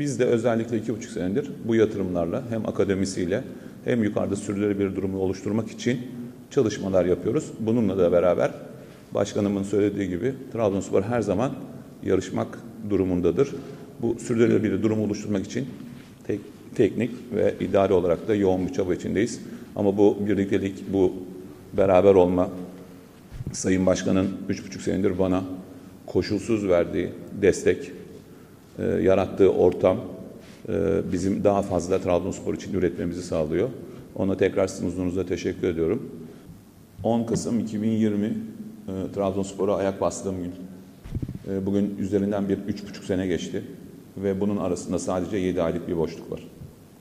Biz de özellikle 2,5 senedir bu yatırımlarla hem akademisiyle hem yukarıda sürdürülebilir durumu oluşturmak için çalışmalar yapıyoruz. Bununla da beraber başkanımın söylediği gibi Trabzonspor her zaman yarışmak durumundadır. Bu sürdürülebilir durumu oluşturmak için teknik ve idari olarak da yoğun bir çaba içindeyiz. Ama bu birliktelik, bu beraber olma, Sayın Başkan'ın 3,5 senedir bana koşulsuz verdiği destek, yarattığı ortam bizim daha fazla Trabzonspor için üretmemizi sağlıyor. Ona tekrar sizin huzurunuza teşekkür ediyorum. 10 Kasım 2020 Trabzonspor'a ayak bastığım gün. Bugün üzerinden 3,5 sene geçti ve bunun arasında sadece 7 aylık bir boşluk var.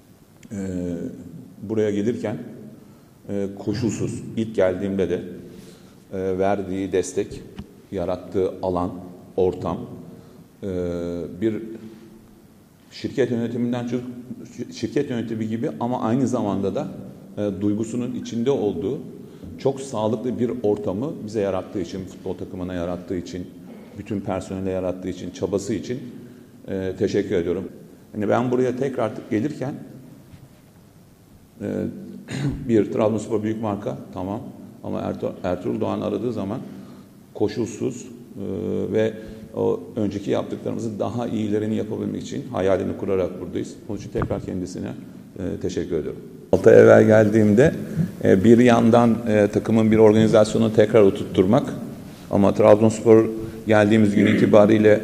Buraya gelirken koşulsuz, ilk geldiğimde de verdiği destek, yarattığı alan, ortam, bir şirket yönetiminden çok şirket yönetimi gibi ama aynı zamanda da duygusunun içinde olduğu çok sağlıklı bir ortamı bize yarattığı için, futbol takımına yarattığı için, bütün personele yarattığı için, çabası için teşekkür ediyorum. Yani ben buraya tekrar gelirken bir Trabzonspor büyük marka tamam ama Ertuğrul Doğan aradığı zaman koşulsuz ve o önceki yaptıklarımızı daha iyilerini yapabilmek için hayalini kurarak buradayız. Onun için tekrar kendisine teşekkür ediyorum. 6 ay evvel geldiğimde bir yandan takımın bir organizasyonu tekrar oturtturmak ama Trabzonspor geldiğimiz gün itibariyle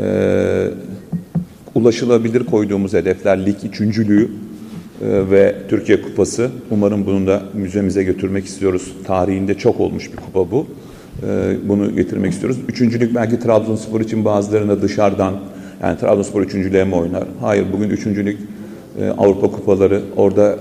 ulaşılabilir koyduğumuz hedefler lig üçüncülüğü ve Türkiye Kupası. Umarım bunu da müzemize götürmek istiyoruz. Tarihinde çok olmuş bir kupa bu. Bunu getirmek istiyoruz. Üçüncülük belki Trabzonspor için bazılarına dışarıdan, yani Trabzonspor üçüncülüğe mi oynar? Hayır, bugün üçüncülük Avrupa Kupaları, orada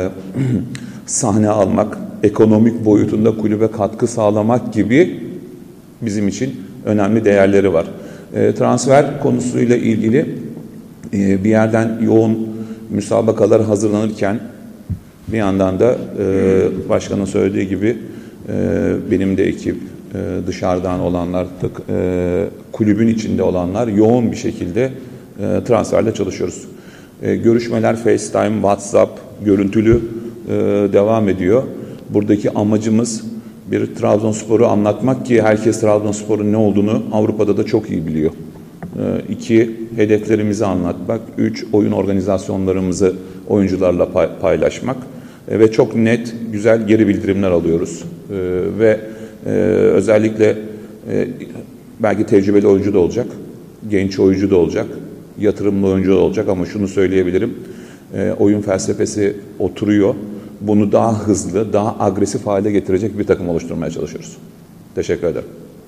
sahne almak, ekonomik boyutunda kulübe katkı sağlamak gibi bizim için önemli değerleri var. Transfer konusuyla ilgili bir yerden yoğun müsabakalar hazırlanırken bir yandan da başkanın söylediği gibi benim de ekip, dışarıdan olanlar, kulübün içinde olanlar yoğun bir şekilde transferle çalışıyoruz. Görüşmeler FaceTime, WhatsApp, görüntülü devam ediyor. Buradaki amacımız bir Trabzonspor'u anlatmak ki herkes Trabzonspor'un ne olduğunu Avrupa'da da çok iyi biliyor. 2, hedeflerimizi anlatmak. 3, oyun organizasyonlarımızı oyuncularla paylaşmak. Ve çok net, güzel geri bildirimler alıyoruz. Ve özellikle belki tecrübeli oyuncu da olacak, genç oyuncu da olacak, yatırımlı oyuncu da olacak ama şunu söyleyebilirim. Oyun felsefesi oturuyor. Bunu daha hızlı, daha agresif hale getirecek bir takım oluşturmaya çalışıyoruz. Teşekkür ederim.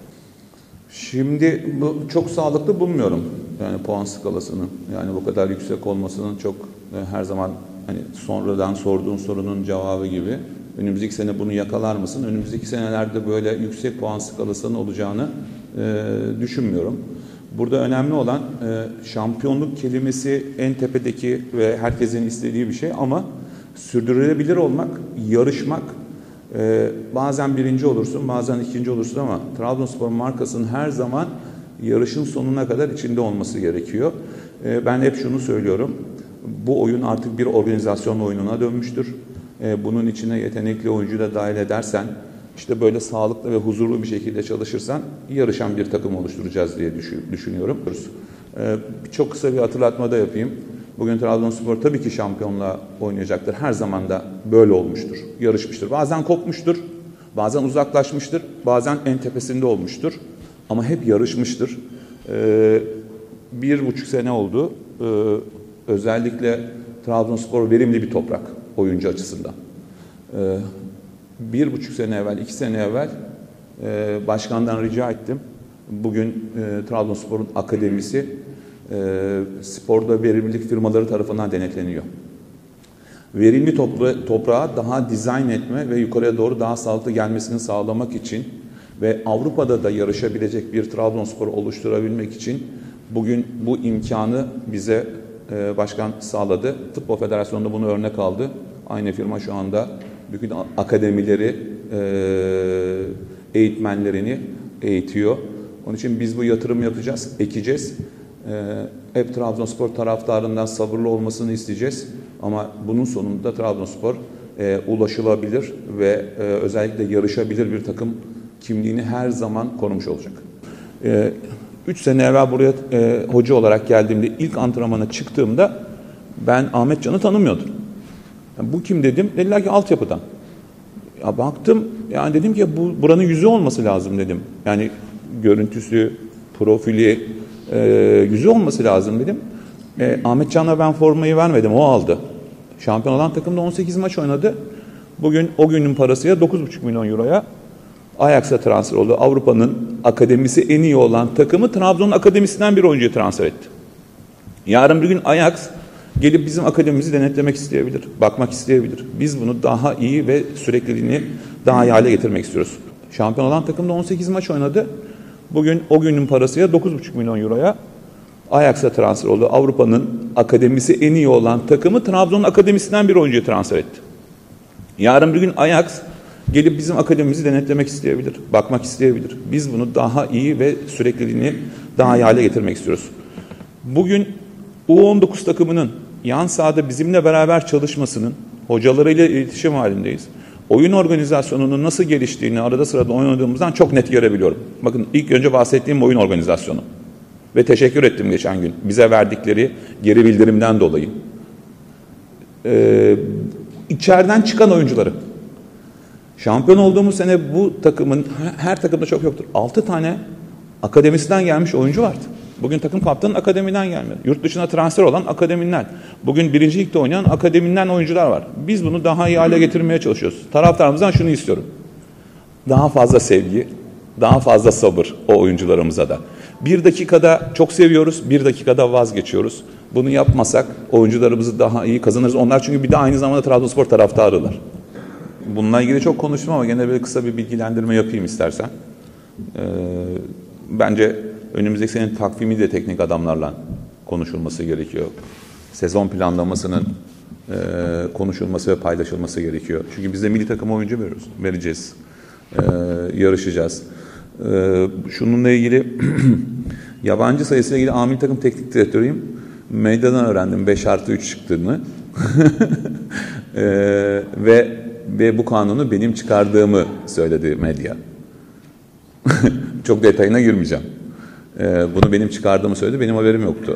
Şimdi bu çok sağlıklı bulmuyorum. Yani puan skalasını. Yani bu kadar yüksek olmasının çok her zaman hani sonradan sorduğun sorunun cevabı gibi. Önümüzdeki sene bunu yakalar mısın? Önümüzdeki senelerde böyle yüksek puan skalasının olacağını düşünmüyorum. Burada önemli olan şampiyonluk kelimesi en tepedeki ve herkesin istediği bir şey ama sürdürülebilir olmak, yarışmak, bazen birinci olursun, bazen ikinci olursun ama Trabzonspor markasının her zaman yarışın sonuna kadar içinde olması gerekiyor. Ben hep şunu söylüyorum, bu oyun artık bir organizasyon oyununa dönmüştür. Bunun içine yetenekli oyuncu da dahil edersen, işte böyle sağlıklı ve huzurlu bir şekilde çalışırsan yarışan bir takım oluşturacağız diye düşünüyorum. Çok kısa bir hatırlatma da yapayım. Bugün Trabzonspor tabii ki şampiyonluğa oynayacaktır. Her zaman da böyle olmuştur, yarışmıştır. Bazen kopmuştur, bazen uzaklaşmıştır, bazen en tepesinde olmuştur. Ama hep yarışmıştır. 1,5 sene oldu. Özellikle Trabzonspor verimli bir toprak oyuncu açısından. 1,5 sene evvel, 2 sene evvel başkandan rica ettim. Bugün Trabzonspor'un akademisi sporda verimlilik firmaları tarafından denetleniyor. Verimli toprağı daha dizayn etme ve yukarıya doğru daha sağlıklı gelmesini sağlamak için ve Avrupa'da da yarışabilecek bir Trabzonspor oluşturabilmek için bugün bu imkanı bize başkan sağladı. Futbol Federasyonu'nda bunu örnek aldı. Aynı firma şu anda bütün akademileri, eğitmenlerini eğitiyor. Onun için biz bu yatırım yapacağız, ekeceğiz. hep Trabzonspor taraftarından sabırlı olmasını isteyeceğiz. Ama bunun sonunda Trabzonspor ulaşılabilir ve özellikle yarışabilir bir takım kimliğini her zaman korumuş olacak. 3 sene evvel buraya hoca olarak geldiğimde, ilk antrenmana çıktığımda ben Ahmet Can'ı tanımıyordum. Yani bu kim dedim, dediler ki altyapıdan. Ya baktım, yani dedim ki buranın yüzü olması lazım dedim. Yani görüntüsü, profili, yüzü olması lazım dedim. Ahmet Can'a ben formayı vermedim, o aldı. Şampiyon olan takımda 18 maç oynadı. Bugün o günün parasıyla 9,5 milyon euroya Ajax'a transfer oldu. Avrupa'nın akademisi en iyi olan takımı Trabzon'un akademisinden bir oyuncuyu transfer etti. Yarın bir gün Ajax gelip bizim akademimizi denetlemek isteyebilir, bakmak isteyebilir. Biz bunu daha iyi ve sürekliliğini daha iyi hale getirmek istiyoruz. Şampiyon olan takımda 18 maç oynadı. Bugün o günün parasıyla 9,5 milyon euroya Ajax'a transfer oldu. Avrupa'nın akademisi en iyi olan takımı Trabzon'un akademisinden bir oyuncuyu transfer etti. Yarın bir gün Ajax gelip bizim akademimizi denetlemek isteyebilir, bakmak isteyebilir. Biz bunu daha iyi ve sürekliliğini daha iyi hale getirmek istiyoruz. Bugün U19 takımının yan sahada bizimle beraber çalışmasının, hocalarıyla iletişim halindeyiz. Oyun organizasyonunun nasıl geliştiğini arada sırada oynadığımızdan çok net görebiliyorum. Bakın ilk önce bahsettiğim oyun organizasyonu. Ve teşekkür ettim geçen gün bize verdikleri geri bildirimden dolayı. İçeriden çıkan oyuncuları. Şampiyon olduğumuz sene bu takımın, her takımda çok yoktur, 6 tane akademisinden gelmiş oyuncu vardı. Bugün takım kaptanının akademiden gelmiyor. Yurt dışına transfer olan akademinden. Bugün 1. Lig'de oynayan akademinden oyuncular var. Biz bunu daha iyi hale getirmeye çalışıyoruz. Taraftarımızdan şunu istiyorum. Daha fazla sevgi, daha fazla sabır o oyuncularımıza da. 1 dakikada çok seviyoruz, 1 dakikada vazgeçiyoruz. Bunu yapmasak oyuncularımızı daha iyi kazanırız. Onlar çünkü bir de aynı zamanda Trabzonspor taraftarılar. Bununla ilgili çok konuştum ama gene böyle kısa bir bilgilendirme yapayım istersen. Bence önümüzdeki senenin takvimi de teknik adamlarla konuşulması gerekiyor. Sezon planlamasının konuşulması ve paylaşılması gerekiyor. Çünkü biz de milli takım oyuncu vereceğiz. Yarışacağız. Şununla ilgili yabancı sayısıyla ilgili amil takım teknik direktörüyüm. Medyadan öğrendim 5+3 çıktığını. Ve bu kanunu benim çıkardığımı söyledi medya. Çok detayına girmeyeceğim. Bunu benim çıkardığımı söyledi. Benim haberim yoktu.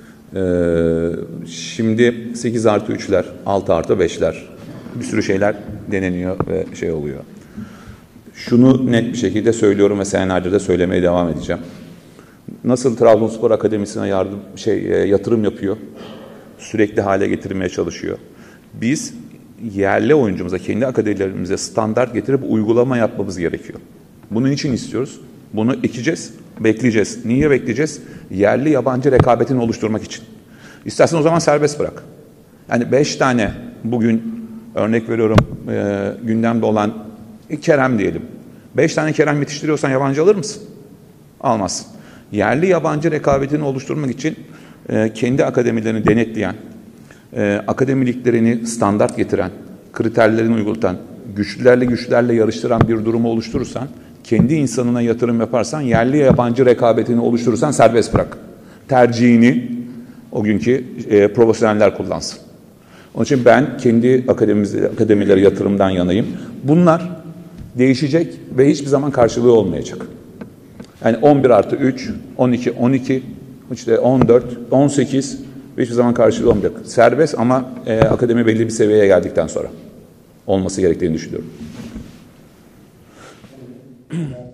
Şimdi 8+3'ler, 6+5'ler, bir sürü şeyler deneniyor ve şey oluyor. Şunu net bir şekilde söylüyorum ve senelerce de söylemeye devam edeceğim. Nasıl Trabzonspor Akademisi'ne yatırım yapıyor, sürekli hale getirmeye çalışıyor. Biz yerli oyuncumuza, kendi akademilerimize standart getirip uygulama yapmamız gerekiyor. Bunun için istiyoruz. Bunu ekeceğiz, bekleyeceğiz. Niye bekleyeceğiz? Yerli yabancı rekabetini oluşturmak için. İstersen o zaman serbest bırak. Yani 5 tane bugün örnek veriyorum gündemde olan Kerem diyelim. 5 tane Kerem yetiştiriyorsan yabancı alır mısın? Almazsın. Yerli yabancı rekabetini oluşturmak için kendi akademilerini denetleyen, akademiliklerini standart getiren, kriterlerini uygulatan, güçlülerle yarıştıran bir durumu oluşturursan, kendi insanına yatırım yaparsan, yerli yabancı rekabetini oluşturursan serbest bırak. Tercihini o günkü profesyoneller kullansın. Onun için ben kendi akademilere yatırımdan yanayım. Bunlar değişecek ve hiçbir zaman karşılığı olmayacak. Yani 11+3, 12, işte 14, 18 hiçbir zaman karşılığı olmayacak. Serbest ama akademi belli bir seviyeye geldikten sonra olması gerektiğini düşünüyorum.